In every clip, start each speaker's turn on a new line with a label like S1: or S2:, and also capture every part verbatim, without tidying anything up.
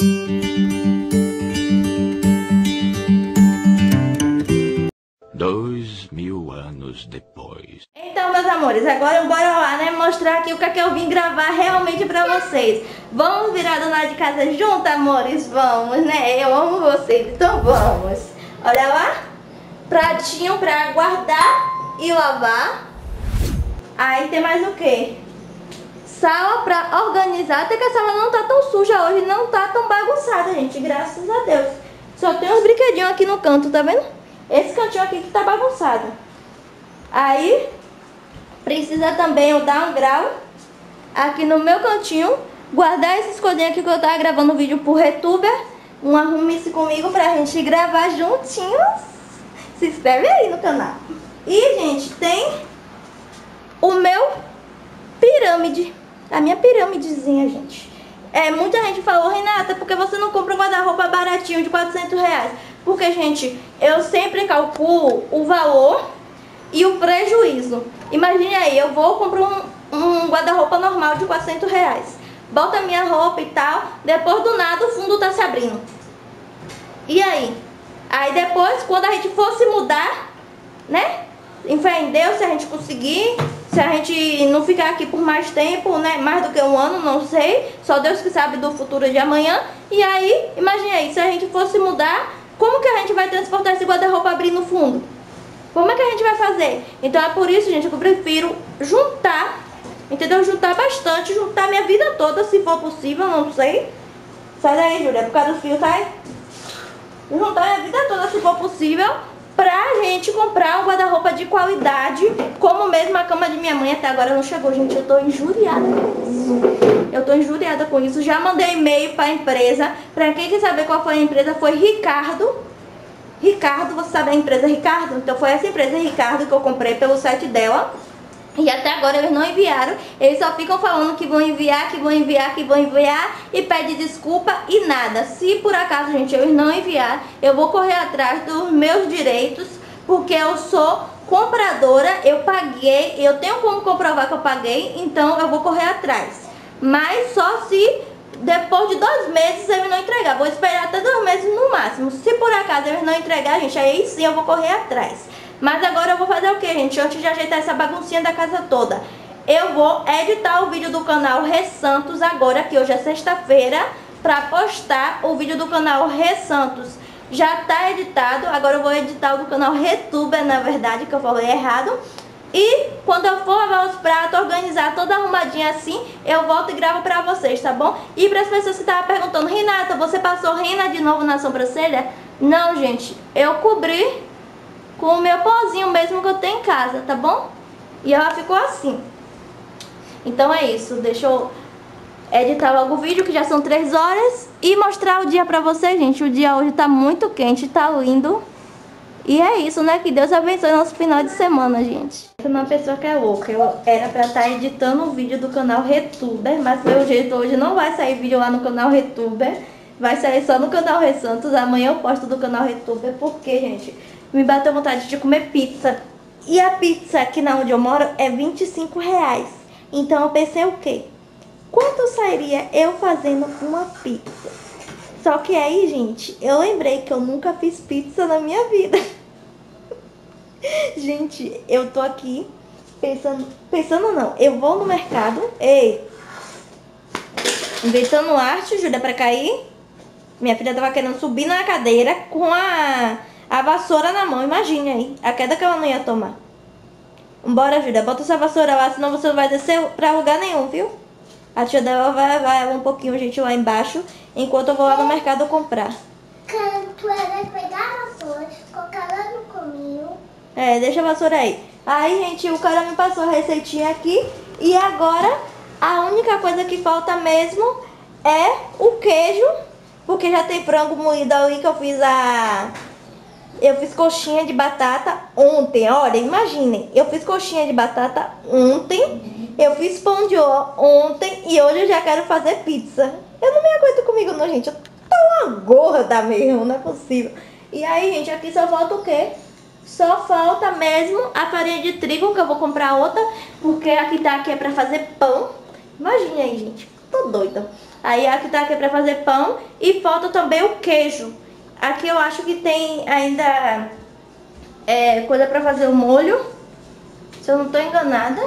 S1: Dois mil anos depois.
S2: Então, meus amores, agora bora lá, né? Mostrar aqui o que é que eu vim gravar realmente pra vocês. Vamos virar dona de casa junto, amores? Vamos, né? Eu amo vocês, então vamos. Olha lá. Pratinho pra guardar e lavar. Aí tem mais o quê? Sala pra organizar. Até que a sala não tá tão suja hoje, não tá tão bagunçada, gente. Graças a Deus. Só tem uns brinquedinhos aqui no canto, tá vendo? Esse cantinho aqui que tá bagunçado. Aí, precisa também eu dar um grau aqui no meu cantinho. Guardar esses coisinhas aqui que eu tava gravando vídeo pro RedTuber. Um arrume-se comigo pra gente gravar juntinhos. Se inscreve aí no canal. E, gente, tem o meu pirâmide. A minha pirâmidezinha, gente. É, muita gente falou, Renata, por que você não compra um guarda-roupa baratinho de quatrocentos reais? Porque, gente, eu sempre calculo o valor e o prejuízo. Imagine aí, eu vou comprar um, um guarda-roupa normal de quatrocentos reais. Bota a minha roupa e tal, depois do nada o fundo tá se abrindo. E aí? Aí depois, quando a gente for se mudar, né? Em fé em Deus, se a gente conseguir, se a gente não ficar aqui por mais tempo, né? Mais do que um ano, não sei. Só Deus que sabe do futuro de amanhã. E aí, imagine aí, se a gente fosse mudar, como que a gente vai transportar esse guarda-roupa abrir no fundo? Como é que a gente vai fazer? Então é por isso, gente, que eu prefiro juntar, entendeu? Juntar bastante, juntar minha vida toda, se for possível, não sei. Sai daí, Júlia, por causa dos fios, sai. Juntar minha vida toda, se for possível, pra gente comprar um guarda-roupa de qualidade, como mesmo a cama de minha mãe até agora não chegou, gente. Eu tô injuriada com isso. Eu tô injuriada com isso. Já mandei e-mail pra empresa. Pra quem quer saber qual foi a empresa, foi Ricardo. Ricardo, você sabe a empresa Ricardo? Então foi essa empresa Ricardo que eu comprei pelo site dela. E até agora eles não enviaram. Eles só ficam falando que vão enviar, que vão enviar, que vão enviar. E pede desculpa e nada. Se por acaso, gente, eles não enviar, eu vou correr atrás dos meus direitos. Porque eu sou compradora, eu paguei. Eu tenho como comprovar que eu paguei. Então eu vou correr atrás. Mas só se depois de dois meses eles não entregar. Vou esperar até dois meses no máximo. Se por acaso eles não entregar, gente, aí sim eu vou correr atrás. Mas agora eu vou fazer o que, gente? Antes de ajeitar essa baguncinha da casa toda, eu vou editar o vídeo do canal RedSantos agora, que hoje é sexta-feira, pra postar o vídeo do canal RedSantos. Já tá editado, agora eu vou editar o do canal RedTuber, na verdade, que eu falei errado. E quando eu for lavar os pratos, organizar toda arrumadinha assim, eu volto e gravo pra vocês, tá bom? E pras pessoas que estavam perguntando, Renata, você passou rena de novo na sobrancelha? Não, gente, eu cobri com o meu pozinho mesmo que eu tenho em casa, tá bom? E ela ficou assim. Então é isso, deixa eu editar logo o vídeo, que já são três horas. E mostrar o dia pra vocês, gente. O dia hoje tá muito quente, tá lindo. E é isso, né? Que Deus abençoe nosso final de semana, gente. Eu sou uma pessoa que é louca. Eu era pra estar editando o vídeo do canal RedTuber, mas pelo jeito hoje não vai sair vídeo lá no canal RedTuber. Vai sair só no canal RedSantos. Amanhã eu posto do canal RedTuber, porque, gente, me bateu vontade de comer pizza. E a pizza aqui na onde eu moro é vinte e cinco reais. Então eu pensei o quê? Quanto sairia eu fazendo uma pizza? Só que aí, gente, eu lembrei que eu nunca fiz pizza na minha vida. Gente, eu tô aqui pensando... Pensando não, eu vou no mercado. Ei! Inventando arte, Júlia, pra cair. Minha filha tava querendo subir na cadeira com a... A vassoura na mão, imagine aí. A queda que ela não ia tomar. Bora, Júlia, bota essa vassoura lá, senão você não vai descer pra lugar nenhum, viu? A tia dela vai levar ela um pouquinho, gente, lá embaixo, enquanto eu vou lá no mercado comprar.
S3: Tu vai pegar a vassoura, colocar lá no cominho.
S2: É, deixa a vassoura aí. Aí, gente, o cara me passou a receitinha aqui. E agora, a única coisa que falta mesmo é o queijo. Porque já tem frango moído ali que eu fiz a... Eu fiz coxinha de batata ontem, olha, imaginem. Eu fiz coxinha de batata ontem, eu fiz pão de ló ontem e hoje eu já quero fazer pizza. Eu não me aguento comigo não, gente. Eu tô uma gorda mesmo, não é possível. E aí, gente, aqui só falta o quê? Só falta mesmo a farinha de trigo, que eu vou comprar outra, porque aqui tá aqui é pra fazer pão. Imagine aí, gente, tô doida. Aí aqui tá aqui pra fazer pão e falta também o queijo. Aqui eu acho que tem ainda é, coisa pra fazer o molho, se eu não tô enganada.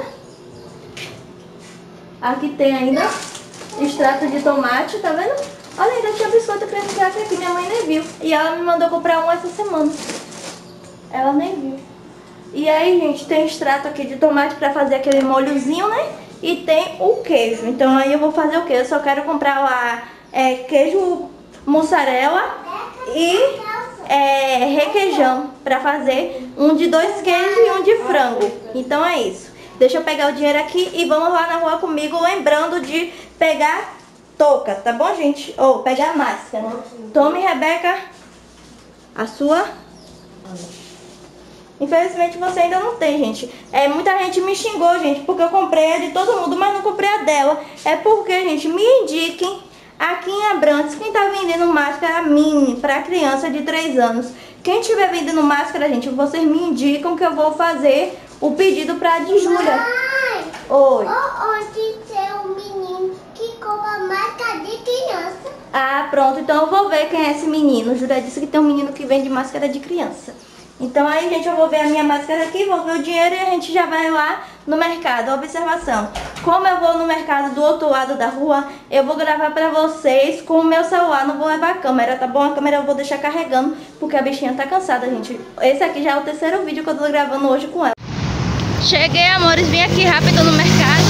S2: Aqui tem ainda extrato de tomate, tá vendo? Olha, ainda tinha biscoito creme cracker aqui, minha mãe nem viu. E ela me mandou comprar um essa semana. Ela nem viu. E aí, gente, tem extrato aqui de tomate pra fazer aquele molhozinho, né? E tem o queijo. Então aí eu vou fazer o quê? Eu só quero comprar lá é, queijo mussarela e é, requeijão pra fazer um de dois queijos e um de frango. Então é isso. Deixa eu pegar o dinheiro aqui e vamos lá na rua comigo, lembrando de pegar touca, tá bom, gente? Ou pegar a máscara. Tome, Rebeca, a sua. Infelizmente você ainda não tem, gente. É, muita gente me xingou, gente, porque eu comprei a de todo mundo, mas não comprei a dela. É porque, gente, me indiquem aqui em Abrantes quem tá vendendo máscara mini pra criança de três anos. Quem tiver vendendo máscara, gente, vocês me indicam que eu vou fazer o pedido pra de Júlia.
S3: Mãe,
S2: Oi.
S3: onde tem um menino que compra máscara de criança?
S2: Ah, pronto. Então eu vou ver quem é esse menino. Júlia disse que tem um menino que vende máscara de criança. Então aí, gente, eu vou ver a minha máscara aqui, vou ver o dinheiro e a gente já vai lá no mercado. Observação, como eu vou no mercado do outro lado da rua, eu vou gravar pra vocês com o meu celular, não vou levar a câmera, tá bom? A câmera eu vou deixar carregando, porque a bichinha tá cansada, gente. Esse aqui já é o terceiro vídeo que eu tô gravando hoje com ela. Cheguei, amores, vim aqui rápido no mercado.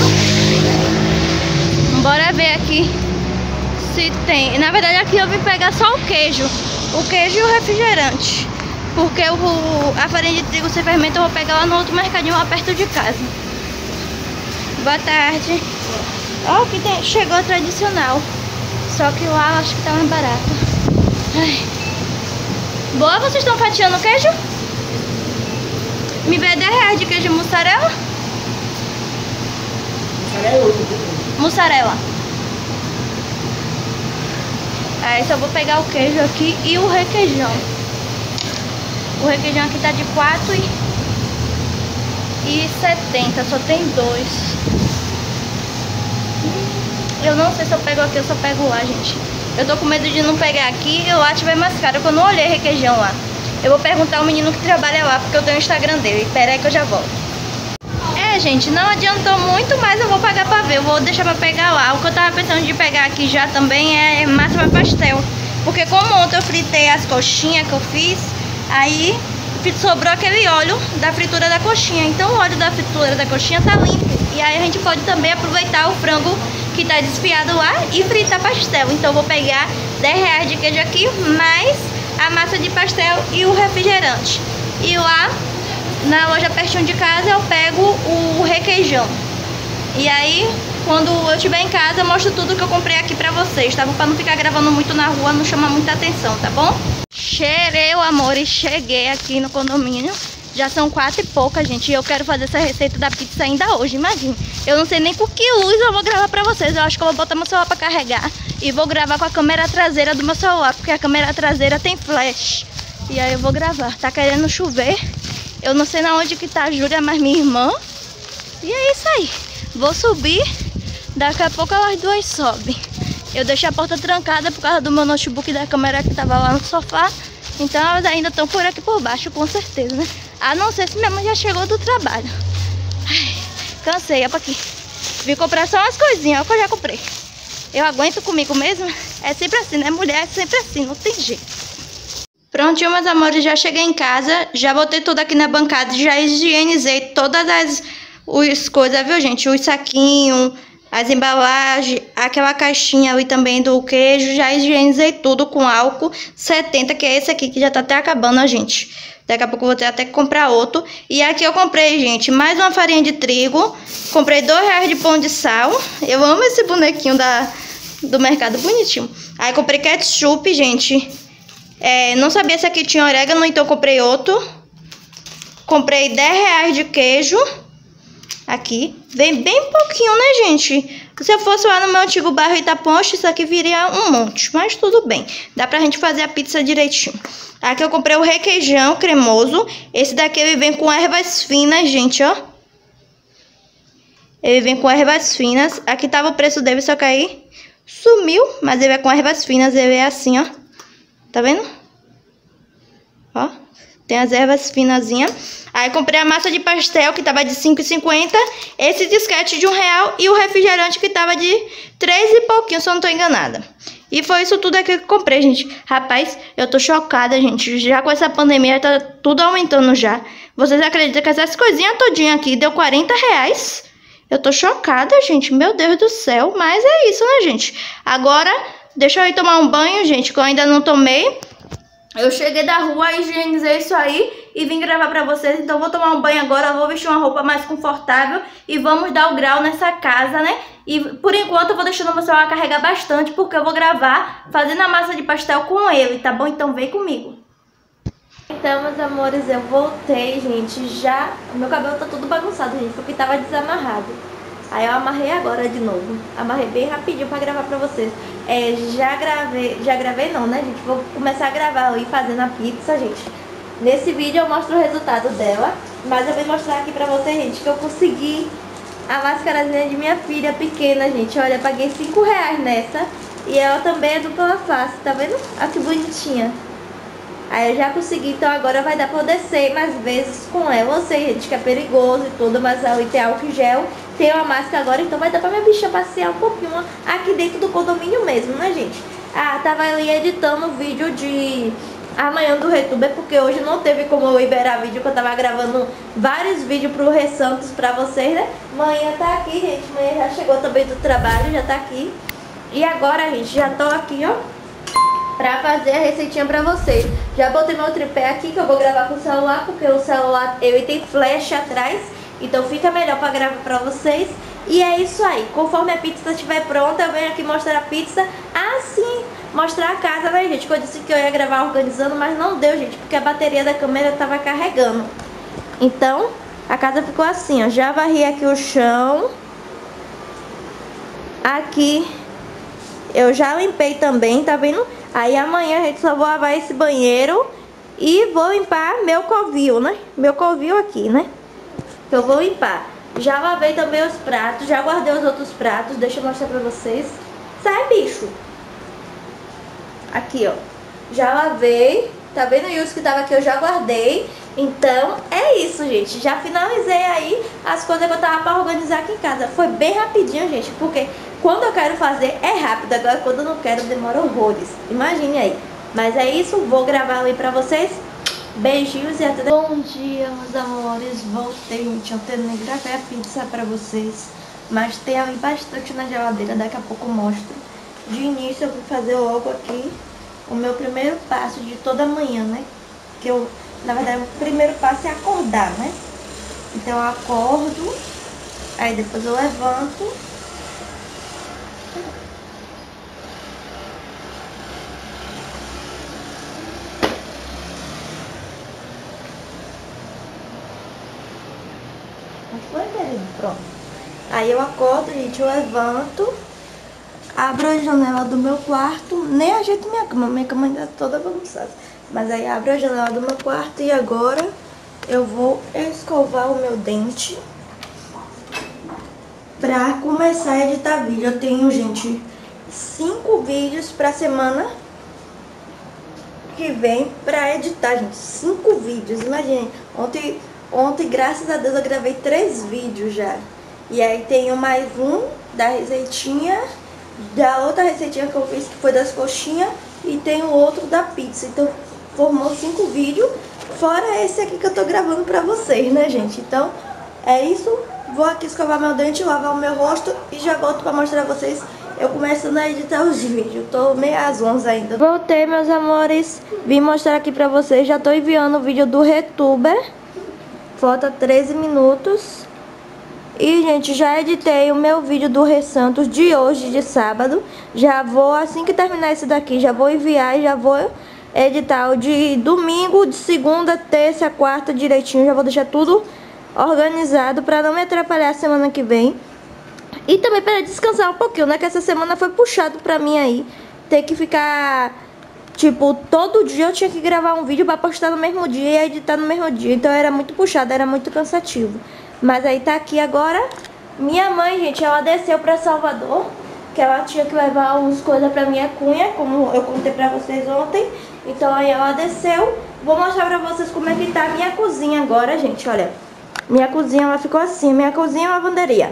S2: Bora ver aqui se tem. Na verdade aqui eu vim pegar só o queijo, o queijo e o refrigerante. Porque o, a farinha de trigo sem fermento eu vou pegar lá no outro mercadinho lá perto de casa. Boa tarde. Ó, aqui tem, chegou a tradicional. Só que lá eu acho que tá mais barato. Ai. Boa, vocês estão fatiando queijo? Me vê dez reais de queijo mussarela? Mussarela. Aí só vou pegar o queijo aqui e o requeijão. O requeijão aqui tá de quatro e setenta, só tem dois. Eu não sei se eu pego aqui ou se eu pego lá, gente. Eu tô com medo de não pegar aqui e lá tiver mais caro, que eu não olhei requeijão lá. Eu vou perguntar ao menino que trabalha lá, porque eu tenho o Instagram dele. Pera aí que eu já volto. É, gente, não adiantou muito, mas eu vou pagar pra ver. Eu vou deixar pra pegar lá. O que eu tava pensando de pegar aqui já também é massa pra pastel. Porque como ontem eu fritei as coxinhas que eu fiz, aí sobrou aquele óleo da fritura da coxinha. Então o óleo da fritura da coxinha tá limpo. E aí a gente pode também aproveitar o frango que tá desfiado lá e fritar pastel. Então eu vou pegar dez reais de queijo aqui, mais a massa de pastel e o refrigerante. E lá na loja pertinho de casa eu pego o requeijão. E aí quando eu estiver em casa eu mostro tudo que eu comprei aqui pra vocês, tá bom? Pra não ficar gravando muito na rua, não chamar muita atenção, tá bom? Cheirei, amores, cheguei aqui no condomínio. Já são quatro e pouca, gente. E eu quero fazer essa receita da pizza ainda hoje, imagina. Eu não sei nem com que luz eu vou gravar pra vocês. Eu acho que eu vou botar meu celular pra carregar e vou gravar com a câmera traseira do meu celular, porque a câmera traseira tem flash. E aí eu vou gravar. Tá querendo chover. Eu não sei na onde que tá a Júlia, mas minha irmã. E é isso aí. Vou subir. Daqui a pouco elas duas sobem. Eu deixei a porta trancada por causa do meu notebook e da câmera que tava lá no sofá. Então elas ainda estão por aqui por baixo, com certeza, né? A não ser se minha mãe já chegou do trabalho. Ai, cansei, olha pra aqui. Vim comprar só umas coisinhas, olha o que eu já comprei. Eu aguento comigo mesmo. É sempre assim, né? Mulher é sempre assim, não tem jeito. Prontinho, meus amores, já cheguei em casa. Já botei tudo aqui na bancada. Já higienizei todas as, as coisas, viu, gente? Os saquinhos, as embalagens, aquela caixinha ali também do queijo. Já higienizei tudo com álcool setenta, que é esse aqui que já tá até acabando, ó, gente. Daqui a pouco eu vou ter até que comprar outro. E aqui eu comprei, gente, mais uma farinha de trigo. Comprei dois reais de pão de sal. Eu amo esse bonequinho da, do mercado, bonitinho. Aí comprei ketchup, gente. É, não sabia se aqui tinha orégano, então eu comprei outro. Comprei dez reais de queijo. Aqui. Vem bem pouquinho, né, gente? Se eu fosse lá no meu antigo bairro Itaponte, isso aqui viria um monte. Mas tudo bem. Dá pra gente fazer a pizza direitinho. Aqui eu comprei o requeijão cremoso. Esse daqui ele vem com ervas finas, gente, ó. Ele vem com ervas finas. Aqui tava o preço dele, só que aí sumiu, mas ele é com ervas finas, ele é assim, ó. Tá vendo? Ó, tem as ervas finazinhas. Aí comprei a massa de pastel, que tava de cinco e cinquenta. Esse disquete de um real e o refrigerante que tava de três e pouquinho, se eu não tô enganada. E foi isso tudo aqui que eu comprei, gente. Rapaz, eu tô chocada, gente. Já com essa pandemia tá tudo aumentando já. Vocês acreditam que essas coisinhas todinhas aqui deu quarenta reais? Eu tô chocada, gente. Meu Deus do céu. Mas é isso, né, gente? Agora, deixa eu ir tomar um banho, gente, que eu ainda não tomei. Eu cheguei da rua, higienizei isso aí e vim gravar pra vocês. Então vou tomar um banho agora, vou vestir uma roupa mais confortável e vamos dar o grau nessa casa, né? E por enquanto eu vou deixando o meu celular carregar bastante, porque eu vou gravar fazendo a massa de pastel com ele, tá bom? Então vem comigo. Então, meus amores, eu voltei, gente. Já, o meu cabelo tá tudo bagunçado, gente, porque tava desamarrado. Aí eu amarrei agora de novo. Amarrei bem rapidinho pra gravar pra vocês. É, já gravei, já gravei não, né, gente? Vou começar a gravar ali fazendo a pizza, gente. Nesse vídeo eu mostro o resultado dela. Mas eu vou mostrar aqui pra vocês, gente, que eu consegui a mascarazinha de minha filha pequena, gente. Olha, paguei cinco reais nessa. E ela também é dupla face, tá vendo? Olha que bonitinha. Aí eu já consegui, então agora vai dar pra eu descer mais vezes com ela. Eu sei, gente, que é perigoso e tudo, mas ali tem álcool gel, tem uma máscara agora, então vai dar pra minha bicha passear um pouquinho aqui dentro do condomínio mesmo, né, gente? Ah, tava ali editando o vídeo de amanhã do RedTuber, porque hoje não teve como eu liberar vídeo, que eu tava gravando vários vídeos pro Resantos pra vocês, né? Manhã tá aqui, gente, manhã já chegou também do trabalho, já tá aqui. E agora, gente, já tô aqui, ó, pra fazer a receitinha pra vocês. Já botei meu tripé aqui, que eu vou gravar com o celular, porque o celular, ele tem flash atrás, então fica melhor pra gravar pra vocês. E é isso aí, conforme a pizza estiver pronta, eu venho aqui mostrar a pizza. Ah, sim, mostrar a casa, né, gente? Que eu disse que eu ia gravar organizando, mas não deu, gente, porque a bateria da câmera tava carregando. Então, a casa ficou assim, ó. Já varri aqui o chão. Aqui eu já limpei também, tá vendo? Aí amanhã a gente só vou lavar esse banheiro e vou limpar meu covil, né? Meu covil aqui, né? Que eu vou limpar. Já lavei também os pratos, já guardei os outros pratos. Deixa eu mostrar pra vocês. Sai, bicho! Aqui, ó. Já lavei. Tá vendo isso que tava aqui? Eu já guardei. Então, é isso, gente. Já finalizei aí as coisas que eu tava pra organizar aqui em casa. Foi bem rapidinho, gente, porque quando eu quero fazer é rápido. Agora, quando eu não quero, demora horrores. Imagine aí. Mas é isso. Vou gravar ali pra vocês. Beijinhos e até... Bom dia, meus amores. Voltei, gente. Ontem nem gravei a pizza pra vocês, mas tem ali bastante na geladeira. Daqui a pouco eu mostro. De início, eu vou fazer logo aqui o meu primeiro passo de toda manhã, né? Que eu, na verdade, o primeiro passo é acordar, né? Então eu acordo, aí depois eu levanto. Foi, querido? Pronto. Aí eu acordo, gente, eu levanto. Abro a janela do meu quarto, nem ajeito minha cama, minha cama ainda tá toda bagunçada. Mas aí abro a janela do meu quarto e agora eu vou escovar o meu dente pra começar a editar vídeo. Eu tenho, gente, cinco vídeos pra semana que vem pra editar, gente. Cinco vídeos, imagine. Ontem, ontem, graças a Deus, eu gravei três vídeos já. E aí tenho mais um da receitinha, da outra receitinha que eu fiz, que foi das coxinhas, e tem o outro da pizza. Então formou cinco vídeos, fora esse aqui que eu tô gravando pra vocês, né, gente? Então é isso. Vou aqui escovar meu dente, lavar o meu rosto e já volto pra mostrar a vocês eu começando a editar os vídeos. Tô meio às onze ainda. Voltei, meus amores. Vim mostrar aqui pra vocês. Já tô enviando o vídeo do RedTuber. Falta treze minutos. E, gente, já editei o meu vídeo do Resantos de hoje, de sábado. Já vou, assim que terminar esse daqui, já vou enviar e já vou editar o de domingo, de segunda, terça, quarta direitinho. Já vou deixar tudo organizado pra não me atrapalhar a semana que vem. E também para descansar um pouquinho, né? Que essa semana foi puxado pra mim aí. Ter que ficar, tipo, todo dia eu tinha que gravar um vídeo pra postar no mesmo dia e editar no mesmo dia. Então era muito puxado, era muito cansativo. Mas aí tá aqui agora. Minha mãe, gente, ela desceu pra Salvador. que ela tinha que levar algumas coisas pra minha cunha, como eu contei pra vocês ontem. Então aí ela desceu. Vou mostrar pra vocês como é que tá a minha cozinha agora, gente, olha. Minha cozinha, ela ficou assim, minha cozinha é uma lavanderia.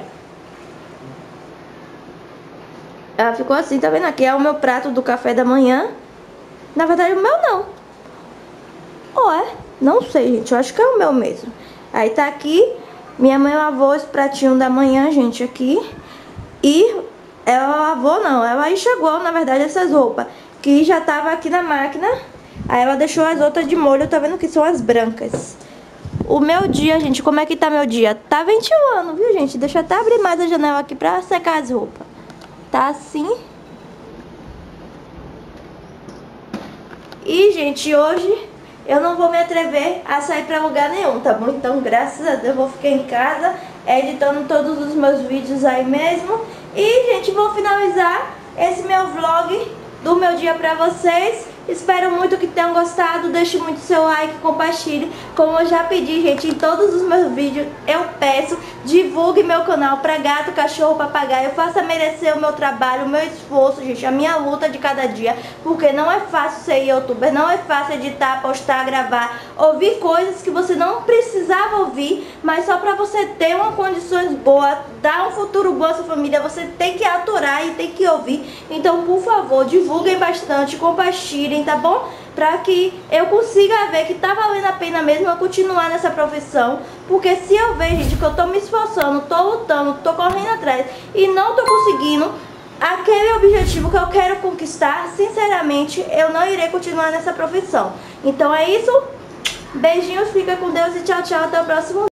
S2: Ela ficou assim, tá vendo? Aqui é o meu prato do café da manhã. Na verdade, o meu não. Ou é? Não sei, gente, eu acho que é o meu mesmo. Aí tá aqui, minha mãe lavou esse pratinho da manhã, gente, aqui. E ela lavou, não, ela enxugou, na verdade, essas roupas que já tava aqui na máquina. Aí ela deixou as outras de molho, tá vendo que são as brancas. O meu dia, gente, como é que tá meu dia? Tá ventilando, viu, gente? Deixa eu até abrir mais a janela aqui pra secar as roupas. Tá assim. E, gente, hoje eu não vou me atrever a sair pra lugar nenhum, tá bom? Então, graças a Deus, eu vou ficar em casa editando todos os meus vídeos aí mesmo. E, gente, vou finalizar esse meu vlog do meu dia pra vocês. Espero muito que tenham gostado. Deixe muito seu like, compartilhe. Como eu já pedi, gente, em todos os meus vídeos eu peço, divulgue meu canal pra gato, cachorro, papagaio. Faça merecer o meu trabalho, o meu esforço, gente, a minha luta de cada dia. Porque não é fácil ser youtuber, não é fácil editar, postar, gravar, ouvir coisas que você não precisava ouvir, mas só pra você ter uma condições boas, dar um futuro bom à sua família, você tem que aturar e tem que ouvir. Então, por favor, divulguem bastante, compartilhem, tá bom? Pra que eu consiga ver que tá valendo a pena mesmo eu continuar nessa profissão. Porque se eu ver, gente, que eu tô me esforçando, tô lutando, tô correndo atrás e não tô conseguindo aquele objetivo que eu quero conquistar, sinceramente, eu não irei continuar nessa profissão. Então é isso. Beijinhos, fica com Deus e tchau, tchau, até o próximo vídeo.